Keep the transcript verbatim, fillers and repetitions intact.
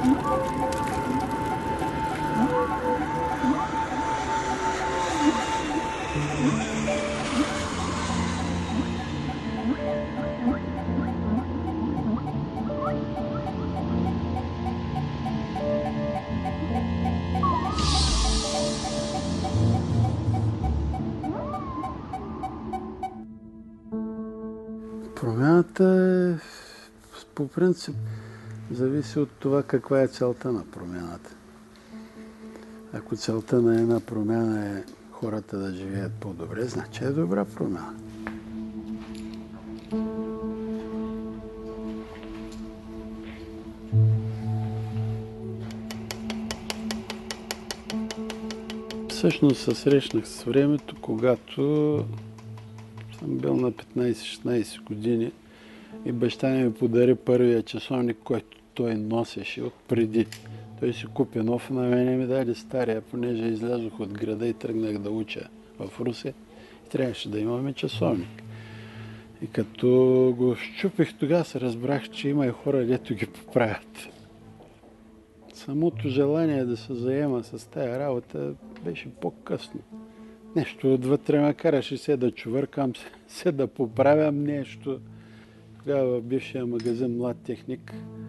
Промяната е, по принцип, зависи от това каква е целта на промяната. Ако целта на една промяна е хората да живеят по-добре, значи е добра промяна. Всъщност се срещнах с времето, когато съм бил на петнайсет-шестнайсет години и баща ми подари първия часовник, който той носеше от преди. Той си купи нов, на мене ми даде стария, понеже излязох от града и тръгнах да уча в Русе. И трябваше да имаме часовник. И като го щупих, тогава се разбрах, че има и хора, дето ги поправят. Самото желание да се заема с тая работа беше по-късно. Нещо отвътре ме караше се да чувъркам, се да поправям нещо. Тогава в бившия магазин Млад техник